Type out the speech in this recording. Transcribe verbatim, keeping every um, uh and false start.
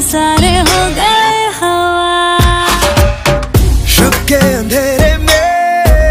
सारे हो गए हवा। शब के अंधेरे में